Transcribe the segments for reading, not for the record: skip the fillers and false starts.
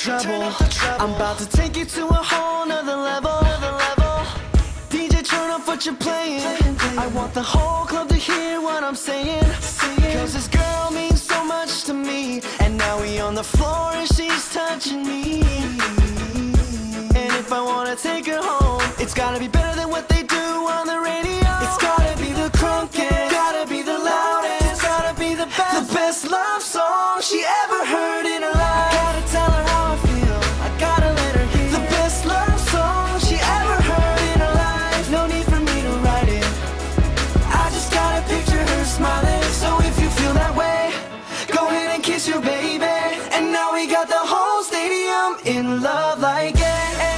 treble. I'm about to take you to a whole nother level. DJ, turn up what you're playing. I want the whole club to hear what I'm saying. Cause this girl means so much to me. And now we on the floor and she's touching me. And if I wanna take her home, it's gotta be better than what they do on the radio. It's gotta be the crunkest, gotta be the loudest, it's gotta be the best love song she ever heard in her life. Gotta tell her how I feel, I gotta let her hear the best love song she ever heard in her life. No need for me to write it, I just gotta picture her smiling. So if you feel that way, go ahead and kiss your baby. And now we got the whole stadium in love like it.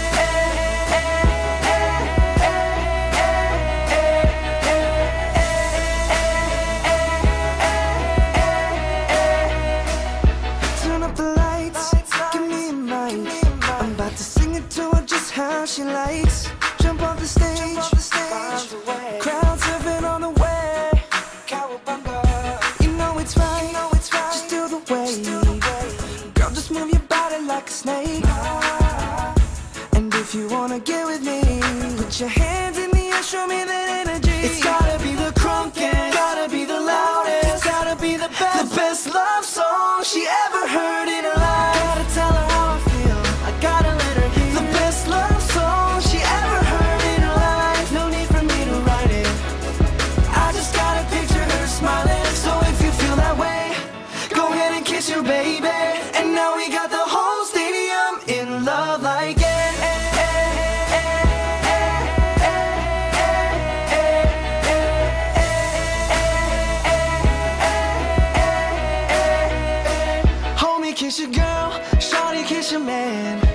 How she likes, jump off the stage, crowd surfing on the way. You know it's right, just do the way. Girl, just move your body like a snake. And if you wanna get with me, put your hands in the air, show me that energy. It's gotta be the crunkest, gotta be the loudest, gotta be the best love song she ever heard in her life. Gotta tell her how I feel, I gotta let her hear the best love song she ever heard in her life. No need for me to write it, I just gotta picture her smiling. So if you feel that way, go ahead and kiss your baby. And now we got the whole stadium in love like it. Kiss your girl, shawty, kiss your man.